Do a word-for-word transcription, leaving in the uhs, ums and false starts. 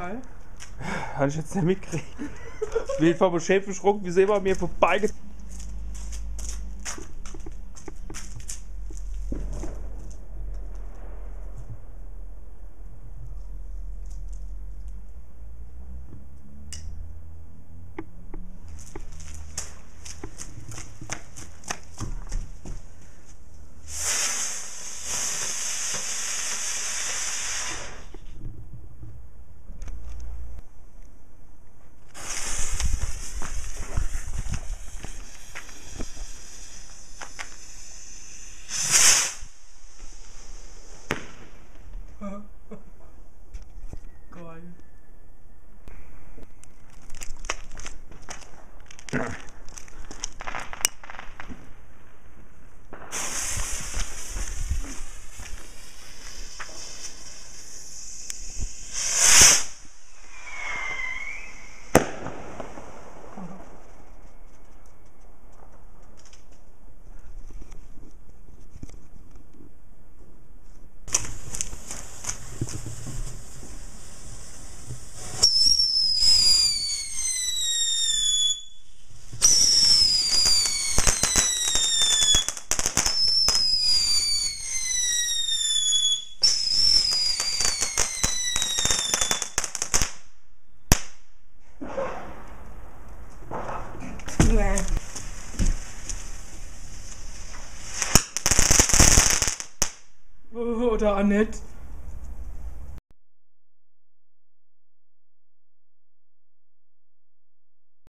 Geil. Habe ich jetzt nicht mitgekriegt. Auf jeden Fall, wo Schäferschruck, wie sehen wir mir vorbeigeht. Geil. Nee. Oder auch nicht.